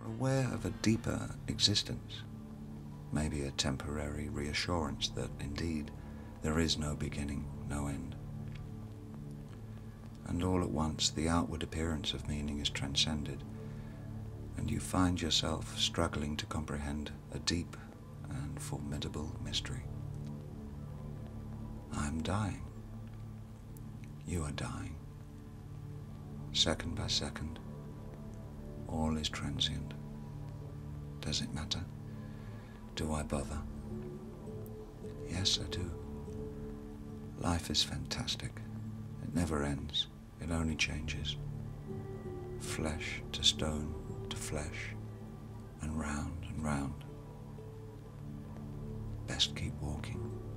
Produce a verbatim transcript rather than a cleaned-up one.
aware of a deeper existence, maybe a temporary reassurance that indeed there is no beginning, no end. And all at once the outward appearance of meaning is transcended, and you find yourself struggling to comprehend a deep and formidable mystery. I'm dying. You are dying. Second by second, all is transient. Does it matter? Do I bother? Yes, I do. Life is fantastic. It never ends. It only changes. Flesh to stone to flesh, and round and round. Best keep walking.